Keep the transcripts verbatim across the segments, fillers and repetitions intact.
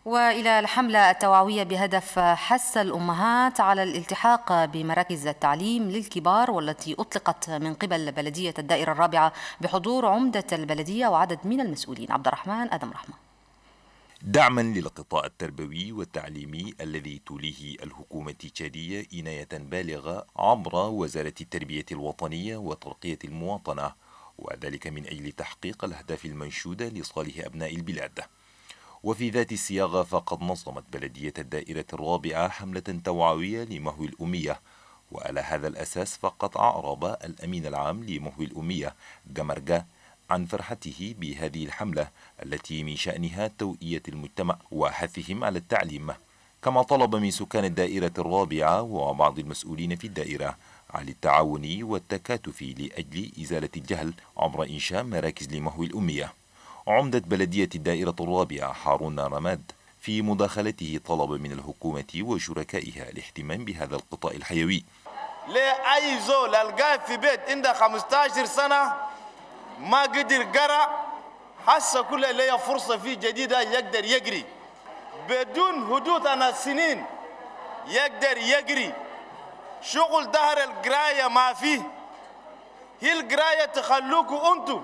وإلى الحملة التوعوية بهدف حث الأمهات على الالتحاق بمراكز التعليم للكبار، والتي أطلقت من قبل بلدية الدائرة الرابعة بحضور عمدة البلدية وعدد من المسؤولين. عبد الرحمن آدم رحمة. دعما للقطاع التربوي والتعليمي الذي توليه الحكومة التشادية عناية بالغة عبر وزارة التربية الوطنية وترقية المواطنة، وذلك من أجل تحقيق الأهداف المنشودة لصالح أبناء البلاد. وفي ذات الصياغة فقد نظمت بلدية الدائرة الرابعة حملة توعوية لمحو الأمية، وعلى هذا الأساس فقد أعرب الأمين العام لمحو الأمية جمرجا عن فرحته بهذه الحملة التي من شأنها توعية المجتمع وحثهم على التعليم، كما طلب من سكان الدائرة الرابعة وبعض المسؤولين في الدائرة على التعاون والتكاتف لأجل إزالة الجهل عبر إنشاء مراكز لمحو الأمية. عمدة بلدية الدائرة الرابعة هارون رماد في مداخلته طلب من الحكومة وشركائها الاهتمام بهذا القطاع الحيوي. ليه أي زول ألقاه في بيت عنده خمسة عشر سنة ما قدر قرأ، حس كل ليه فرصة فيه جديدة يقدر يقري بدون حدود أنا سنين، يقدر يقري. شغل دهر القراية ما فيه، هي القراية تخلوكوا أنتوا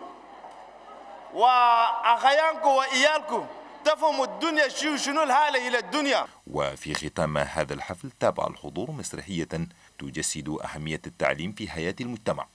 وأخيانكم وإيالكم تفهموا الدنيا شو شنو الحالة إلى الدنيا. وفي ختام هذا الحفل تابع الحضور مسرحية تجسد أهمية التعليم في حياة المجتمع.